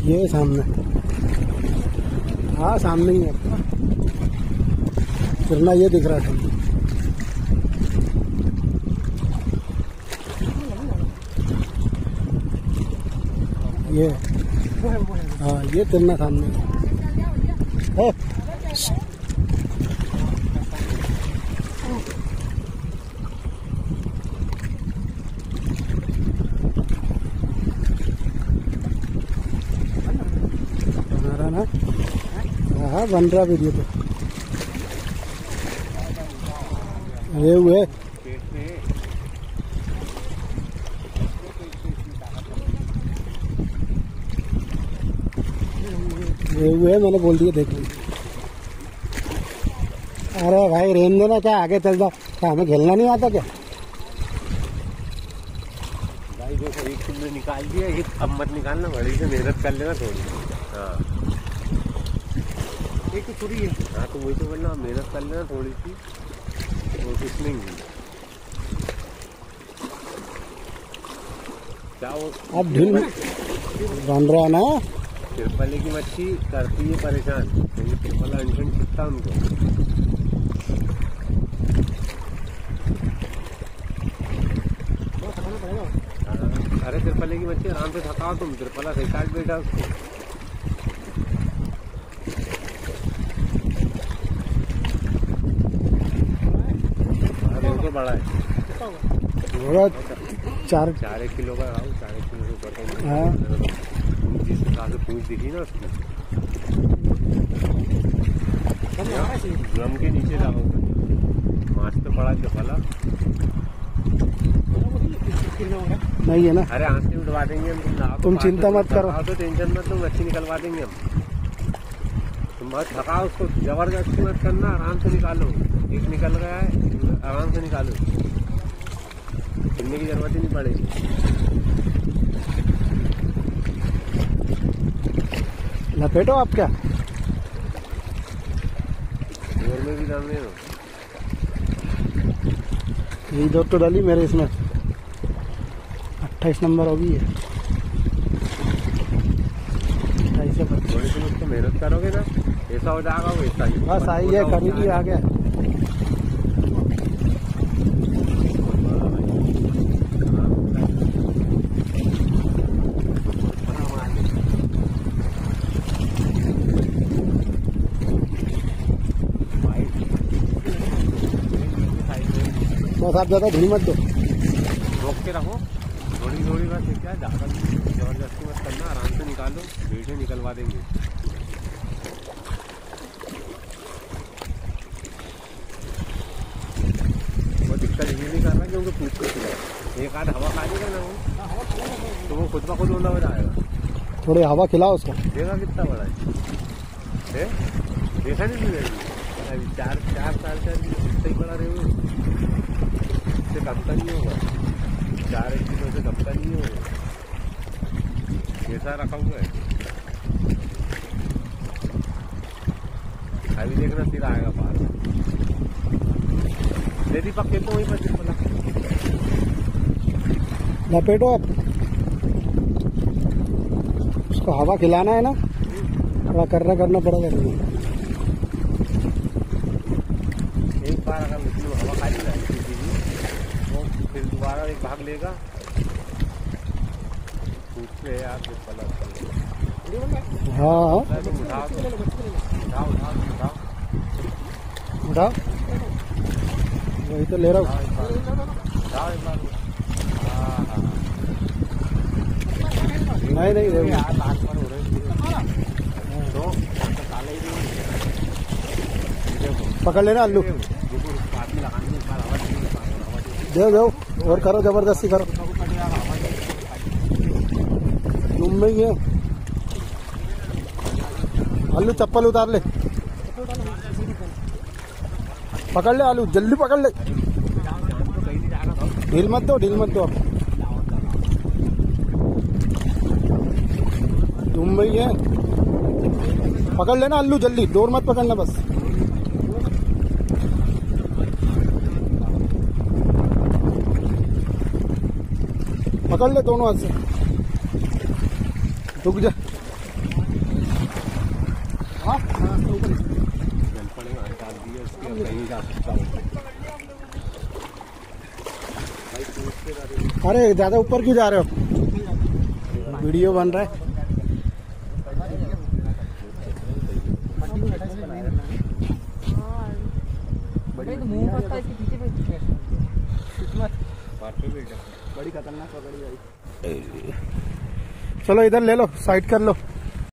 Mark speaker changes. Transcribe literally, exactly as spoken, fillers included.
Speaker 1: ये सामने, हाँ सामने ही है फिरना, ये दिख रहा था। ये हाँ ये तिरना सामने है। हमारा ना हाँ बन रहा वीडियो तो ये हुए ये हुए मैंने बोल दिया देख ली। अरे भाई रेन देना, क्या आगे चल जाओ, क्या हमें खेलना नहीं आता क्या?
Speaker 2: भाई देखो एक तुमने निकाल दिया, ये अब मत निकालना, बड़ी से मेहनत कर लेना थोड़ी। हाँ एक तो छुरी है। हाँ तो वही तो बोलना, मेहनत कर लेना थोड़ी सी, वो कुछ नहीं है। क्या वो
Speaker 1: अब ढील बन रहा है ना।
Speaker 2: तिरपले की मच्छी करती है परेशान, क्योंकि तिरपला इंसान खिंचता उनको। अरे तिरपले की मच्छी आराम से थकाओ तुम, तिरपला सही काट बैठा उसको। तो बड़ा है,
Speaker 1: चार
Speaker 2: चार एक किलो का, चार एक किलो से ऊपर।
Speaker 1: हाँ
Speaker 2: जिस हिसाब से पूंछ दिखी ना उसकी, ड्रम के नीचे डालोगे माछ तो बड़ा चपला
Speaker 1: नहीं है ना।
Speaker 2: अरे आंखें उठवा देंगे हम, तुम
Speaker 1: तुम चिंता मत करो,
Speaker 2: तो टेंशन मत, तुम मच्छी निकलवा देंगे हम। तुम मत थकाओ उसको, जबरदस्ती मत करना, आराम से निकालो। एक निकल गया है, आराम से निकालो, छिलने की जरूरत ही नहीं पड़ेगी।
Speaker 1: लपेटो आप क्या
Speaker 2: जोर में भी डालने हो।
Speaker 1: ये दो तो डाली मेरे इसमें, अट्ठाईस नंबर होगी है। अट्ठाईस से पच्चीस।
Speaker 2: थोड़ी तुम उसको मेहनत करोगे ना, ऐसा हो जाएगा वैसा ही।
Speaker 1: बस आई है, खरीदी आ गया। बस आप ज्यादा ढील मत दो,
Speaker 2: रोक के रखो थोड़ी थोड़ी, बस क्या है, ज़्यादा जबरदस्ती मत करना, आराम से निकालो, बेटे निकलवा देंगे। वो दिक्कत ये नहीं कर रहा क्योंकि पूछ के खिलाओ, एक आध हवा खा लेगा ना वो, तो वो खुद ब खुद होना हो जाएगा।
Speaker 1: थोड़ी हवा खिलाओ उसको।
Speaker 2: देखा कितना बड़ा है, देखा नहीं अभी चार चार साल चार कितना ही बड़ा रहे, इससे कम का नहीं होगा, चार एक किलो से कम का नहीं होगा, कैसा रखा हुआ है। अभी देखना सिर आएगा बाहर, यदि पक्के तो वहीं पर तिरपला
Speaker 1: लपेटो आप, उसको हवा खिलाना है ना, थोड़ा करना करना पड़ेगा।
Speaker 2: एक बार अगर मछली में हवा खाली जाए तो फिर दोबारा एक भाग लेगा, पूछते यार तिरपला।
Speaker 1: हाँ
Speaker 2: तुम उठाओ तो उठाओ उठाओ उठाओ
Speaker 1: उठाओ, वही तो ले रहा हूँ।
Speaker 2: उठाओ एक बार। हाँ हाँ
Speaker 1: नहीं नहीं नहीं
Speaker 2: यार लाख पर हो रहे तो काले ही
Speaker 1: पकड़ लेना अल्लू, दे दो और करो, जबरदस्ती करो, तुम में ही है। अल्लू चप्पल उतार ले, पकड़ ले आलू, जल्दी पकड़ ले, ढील मत दो, ढील मत दो, आप तुम में ही है। पकड़ लेना अल्लू, जल्दी, डोर मत पकड़ना बस। पकड़ ले दोनों हाथ से, रुक जा।
Speaker 2: नहीं जा सकता हूँ।
Speaker 1: अरे ज्यादा ऊपर क्यों जा रहे हो? वीडियो बन रहा है।
Speaker 2: बड़ी खतरनाक पकड़ी भाई।
Speaker 1: चलो इधर ले लो, साइड कर लो।